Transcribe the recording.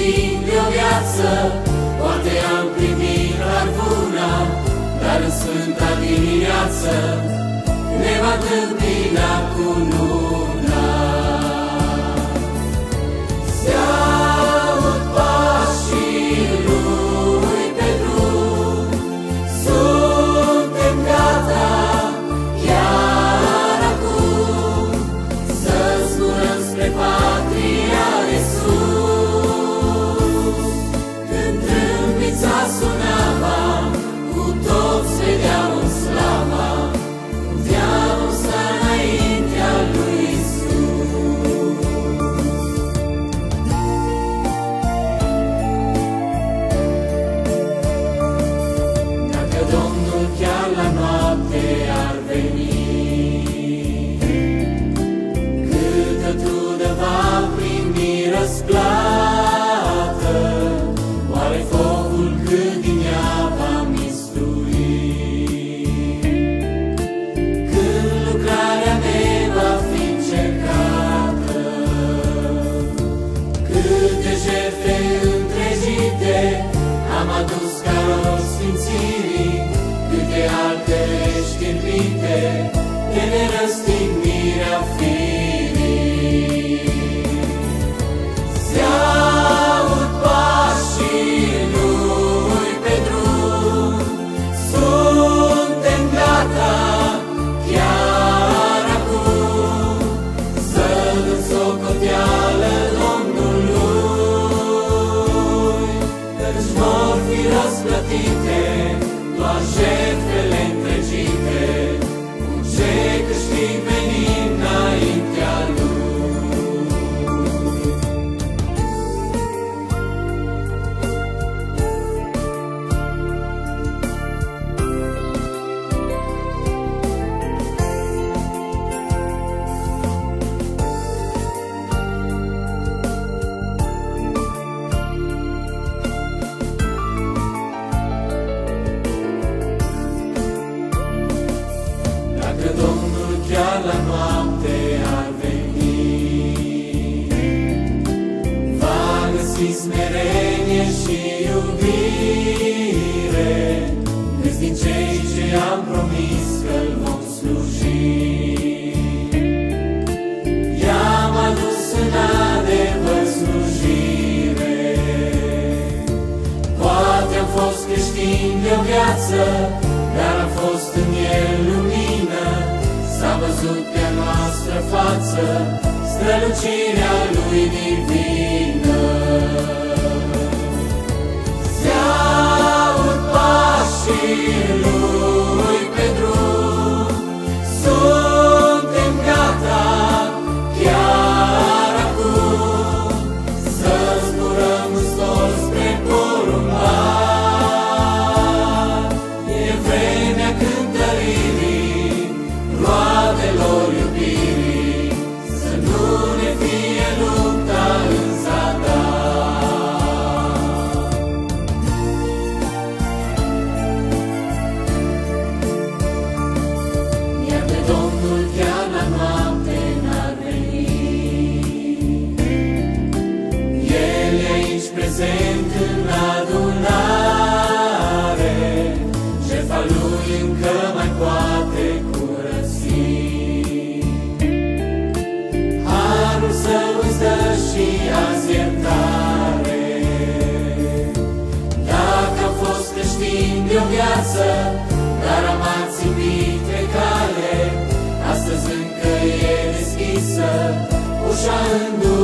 sfințit de o viață, poate am primit har buna, dar în sfânta dimineață ne va întâmpina cu luna. Se aud pașii lui pe drum, suntem gata chiar acum să zburăm spre patria de sus. Când trâmbița sunava, cu toți vedeam în slava, puteam sta înaintea lui Iisus. Dacă Domnul chiar la noapte ar veni, câtă trudă va primi răsplată, oare focul cât din ea va mistui? Când lucrarea mea va fi încercată, câte jertfe întregite am adus ca rost sfințirii, câte altele știrbite de nerăstignirea firii. Se aud pașii lui pe drum, suntem gata chiar acum să dăm socoteală Domnului, căci vor fi răsplătite doar jertfele întregite, cu ce câștig venim înaintea lui. Dacă Domnul chiar la noapte ar veni, va găsi smerenie și iubire, câți din cei ce am promis că-L vom sluji. I-am adus în adevăr slujire, poate am fost creștin de o viață, dar am fost în El lumină, s-a văzut pe-a noastră față strălucirea Lui divină. Se aud pașii Lui pe drum, suntem gata chiar acum să zburăm în stor spre porumbar. E vremea cântăririi roadelor iubirii, să nu ne fie lupta în zadar. Iar de Domnul chiar la noapte n-ar veni, El e aici prezent în adunare, jertfa Lui încă mai poate curăți. Harul Său îți dă și azi iertare. Dacă am fost creștin de o viață, dar am ațipit pe cale, astăzi încă e deschisă ușa înduirii.